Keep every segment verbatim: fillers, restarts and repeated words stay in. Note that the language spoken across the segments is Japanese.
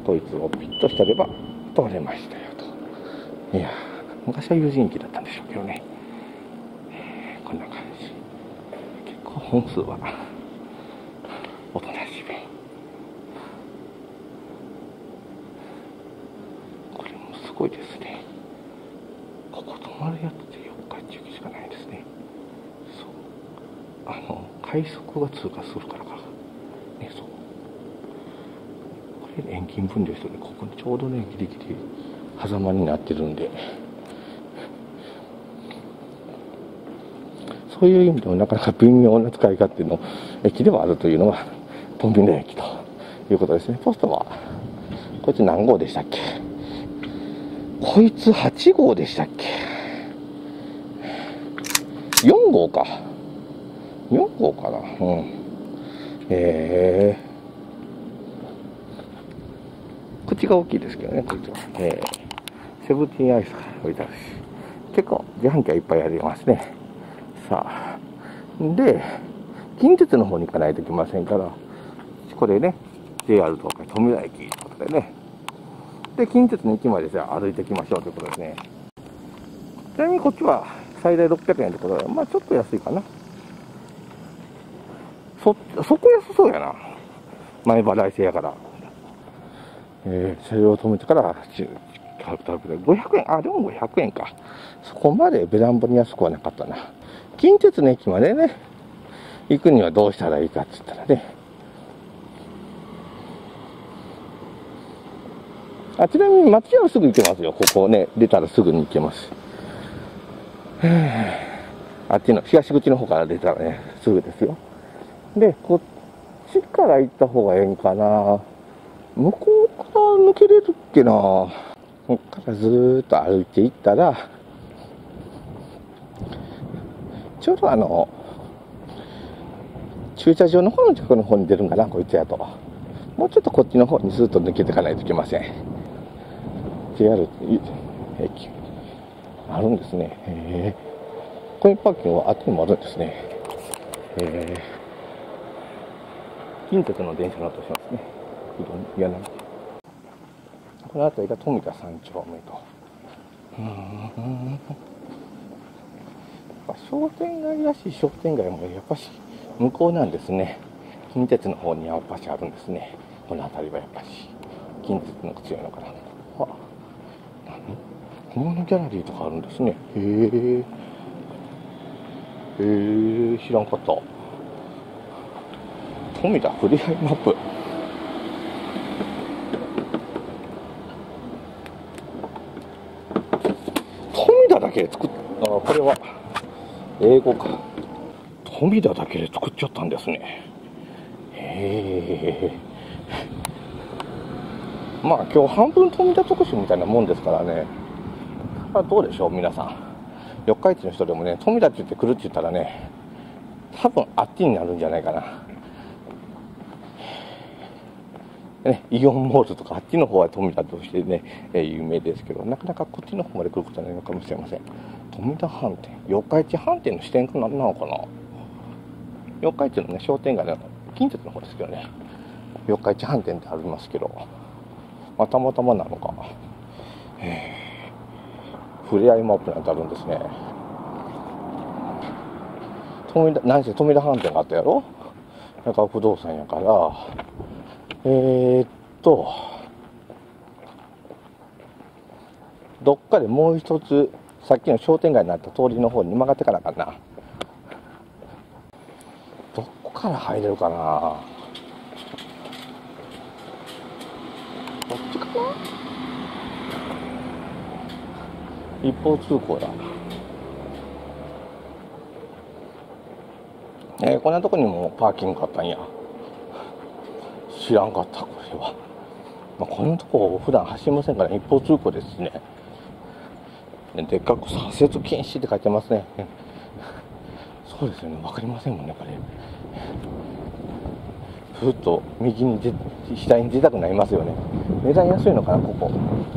こいつをピッとしてれば通れましたよと。いや昔は有人駅だったんでしょうけどね、えー、こんな感じ。結構本数はおとなしめ。これもすごいですね。ここ止まるやつってよっか駅しかないですね。そう、あの快速が通過するからかね。そう、これ遠近分離してね、ここにちょうどねギリギリ狭間になってるんで、そういう意味でもなかなか微妙な使い勝手の駅ではあるというのがトンビの駅ということですね。ポストはこいつ何号でしたっけ。こいつはち号でしたっけ。よん号か、よん号かな。うん。えー、口が大きいですけどね、こいつは。えー、セブンティーンアイスから置いてあるし、結構自販機はいっぱいありますね。さあ、で、近鉄の方に行かないといけませんから、これね、ジェイアール 東海富田駅ということでね。で、近鉄の駅までじゃあ歩いていきましょうということですね。ちなみにこっちは最大ろっぴゃくえんということで、まあちょっと安いかな。そ、そこ安そうやな。前払い制やから。えー、車両を止めてから、ごひゃくえん、あ、でもごひゃくえんか。そこまでべらんぼに安くはなかったな。近鉄の駅までね、行くにはどうしたらいいかって言ったらね。あ、ちなみに町屋はすぐ行けますよ。ここね、出たらすぐに行けます。あっちの東口の方から出たらね、すぐですよ。で、こっちから行った方がええんかな。向こうから抜けれるっけな。こっからずーっと歩いていったら、ちょうどあの、駐車場の方の近くの方に出るんかな、こいつやと。もうちょっとこっちの方にずっと抜けていかないといけません。ジェイアール 駅あるんですね。へー、コインパーキングはあっちにもあるんですね。へー、近鉄の電車の音しますね。いやな、この辺りが富田三丁目と。うーん、商店街らしい商店街もやっぱし向こうなんですね。近鉄の方にやっぱしあるんですね。この辺りはやっぱし近鉄の強いのかな。あ、何？小物ギャラリーとかあるんですね。へえ。へえ、知らんかった。富田ふれあいマップ。富田だけで作っ、あ、これは英語か。富田だけで作っちゃったんですね。へえ。まあ今日半分富田特集みたいなもんですからね。どうでしょう皆さん。四日市の人でもね、富田って言って来るって言ったらね、多分あっちになるんじゃないかな。ね、イオンモールとかあっちの方は富田としてね、えー、有名ですけど、なかなかこっちの方まで来ることはないのかもしれません。富田飯店、四日市飯店の支店なのかな。四日市のね、商店街の近鉄の方ですけどね、四日市飯店ってありますけど、まあ、たまたまなのか。へー、ふれあいマップなんてあるんですね。富田、何せ富田飯店があったやろ。だから不動産やから、えーっと、どっかでもう一つ、さっきの商店街になった通りの方に曲がってからかな。どこから入れるかな。こっちかな。一方通行だ。えー、こんなとこにもパーキングあったんや。知らんかった、これは。まあ、こんなとこ普段走りませんから、一方通行ですね。でっかく左折禁止って書いてますね。そうですよね、わかりませんもんね、これ。ふっと右に出、左に出たくなりますよね。値段安いのかな、ここ。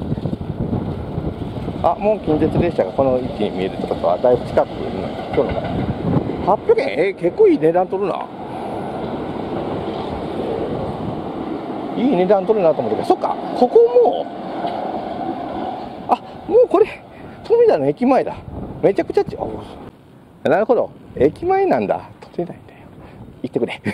あ、もう近鉄列車がこの位置に見えるってことは、だいぶ近くに来るのかな。はっぴゃくえん、えー、結構いい値段取るな。 いい値段取るなと思って、そっか、ここも、あ、もうこれ、富田の駅前だ。めちゃくちゃち、なるほど、駅前なんだ。取れないんだよ。行ってくれ。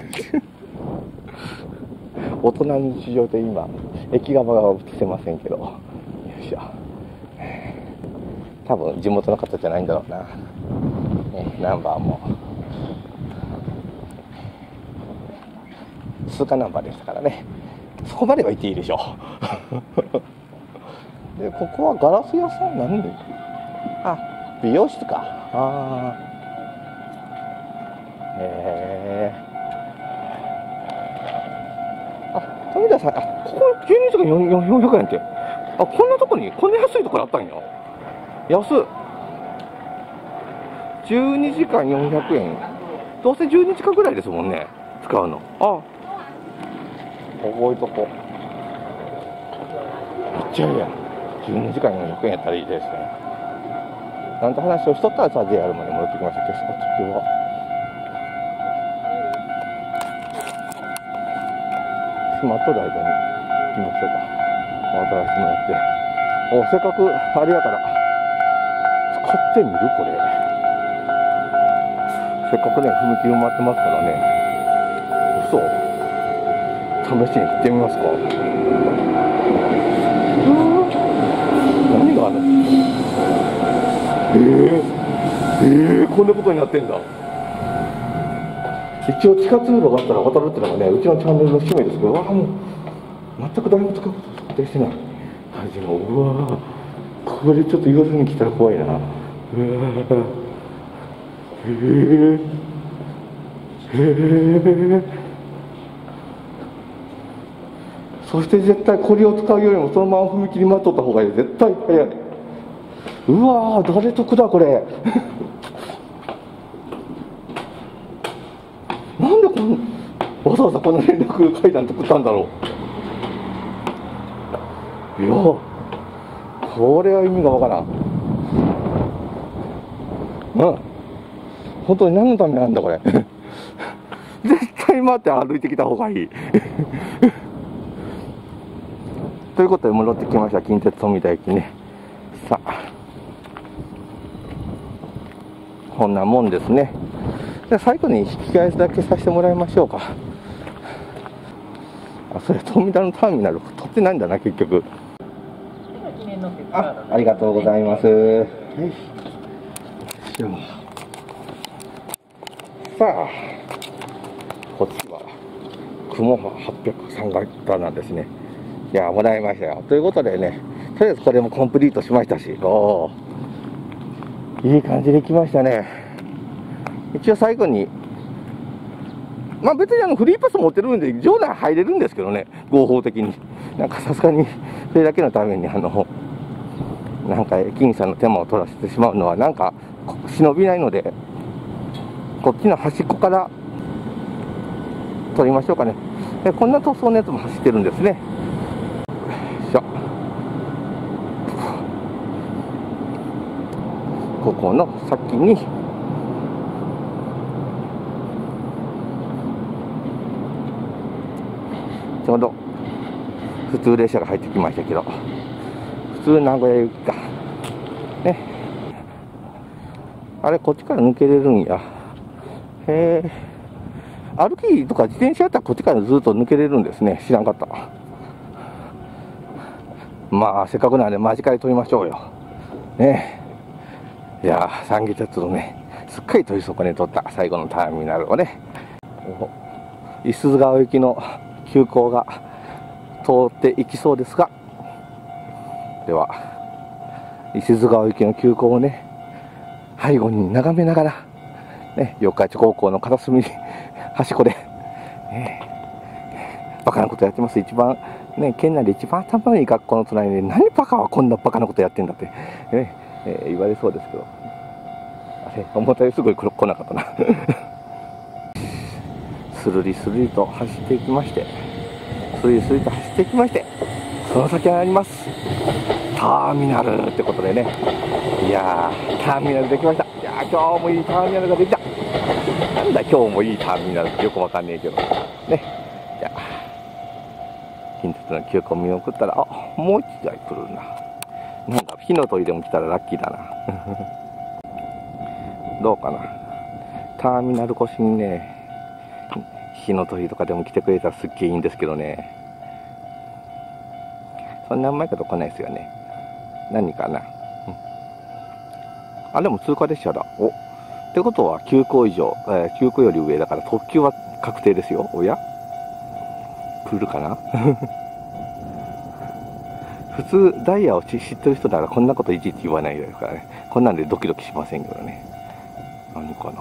大人の日常で今、駅側が映せませんけど、よいしょ。多分地元の方じゃないんだろうな。ね、ナンバーも。通過ナンバーでしたからね。そこまでは行っていいでしょう。で、ここはガラス屋さんなんで？あ、美容室か。ああ。へえ。あ、富田さん、あ、ここ牛乳とかよんひゃくえんって。あ、こんなとこに、こんな安いところあったんや。安っ。じゅうにじかんよんひゃくえん。どうせじゅうにじかんぐらいですもんね。使うの。あ、覚えとこう。めっちゃいいやん。じゅうにじかんよんひゃくえんやったらいいですね。なんて話をしとったらさ、ジェイアール まで戻ってきましたけど、そっちは。待っとる間に行きましょうか。渡らせてもらって。お、せっかくあれやから、使ってみるこれ。せっかくね、踏切埋まってますからね。嘘？試しに行ってみますか。何があるの？えー、えー、こんなことになってんだ。一応地下通路があったら渡るっていうのがね、うちのチャンネルの使命ですけど、わあ、もう全く誰も使うこと想定してない。はい、もう、うわー、これちょっと言わずに来たら怖いな。うわー、へー、へー。そして絶対これを使うよりもそのまま踏切待っとった方がいい。絶対早い。うわー、誰得だこれ。なんでこんわざわざこの連絡階段作ったんだろう。いや、これは意味がわからん。うん、本当に何のためなんだこれ。絶対待って歩いてきた方がいい。ということで戻ってきました、近鉄富田駅ね。さあ、こんなもんですね。じゃあ最後に引き返しだけさせてもらいましょうか。あ、それ富田のターミナル取ってないんだな結局。あ、ありがとうございます。はい、さあ、こっちは雲ははっぴゃくさん型なんですね。いや、もらいましたよ。ということでね、とりあえずこれもコンプリートしましたし、おー、いい感じで来ましたね。一応最後に、まあ別にあのフリーパス持ってるんで、場内入れるんですけどね、合法的に。なんかさすがに、それだけのために、あの、なんか駅員さんの手間を取らせてしまうのは、なんか忍びないので、こっちの端っこから取りましょうかね。でこんな塗装のやつも走ってるんですね。よいしょ。ここの先に、ちょうど普通列車が入ってきましたけど、普通名古屋行きか。ね。あれ、こっちから抜けれるんや。へえ。歩きとか自転車やったらこっちからずっと抜けれるんですね。知らんかった。まあ、せっかくなんで間近で撮りましょうよ。ねえ。いやー、三岐鉄道ね、すっかり取り損ねとった最後のターミナルをね、五十鈴川行きの急行が通っていきそうですが、では、五十鈴川行きの急行をね、背後に眺めながら、ね、四日市高校の片隅に端っこで、ね、バカなことやってます。一番、ね、県内で一番頭のいい学校の隣で、何バカはこんなバカなことやってんだって、ねえー、言われそうですけど、あれ、思ったよりすぐ来なかったな。スルリスルリと走っていきまして、スルリスルリと走っていきまして、その先にあります、ターミナルってことでね、いやー、ターミナルできました。いやー、今日もいいターミナルができた。なんだ今日もいいターミナルってよくわかんねえけど。ね。じゃあ、 近鉄の急行見送ったら、あ、もう一台来るな。なんか火の鳥でも来たらラッキーだな。どうかな。ターミナル越しにね、火の鳥とかでも来てくれたらすっげえいいんですけどね。そんな前から来ないですよね。何かな。うん、あ、でも通過列車だ。お、ってことは急行以上、えー、急行より上だから特急は確定ですよ。おや来るかな。普通ダイヤを知ってる人ならこんなこといちいち言わないですからね。こんなんでドキドキしませんけどね。何かな。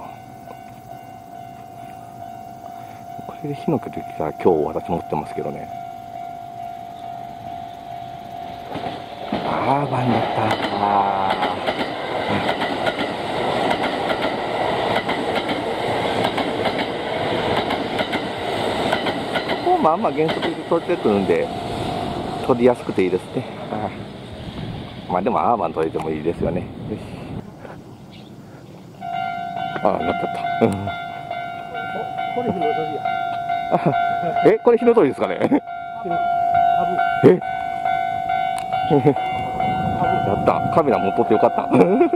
これで火の気できたら今日私持ってますけどね。ああ、バンだった。あここまあまあ原則で取れてくるんで取りやすくていいですね。ああ、まあでもアーバン取れてもいいですよね。よし。ああ、なったった。 これ火の鳥や。 え、これ火の鳥ですかね。えやった。カメラ持っとってよかった。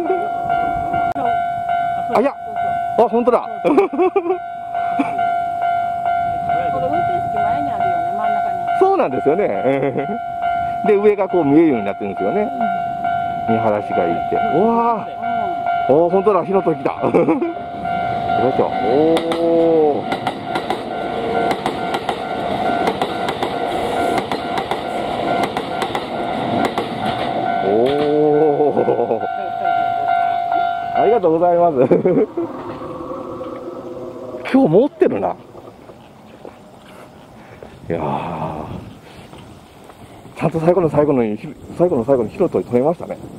あ、いや、あ、本当だ。 これ運転席前にあるよね、真ん中に。 そうなんですよね。で、上がこう見えるようになってるんですよね。見晴らしがいいって。うわー、おー、本当だ、火の鳥来た。よいしょ。おー。おー。ありがとうございます。今日持ってるな。いやー、ちゃんと最後の最後のに、最後の最後に火の鳥止めましたね。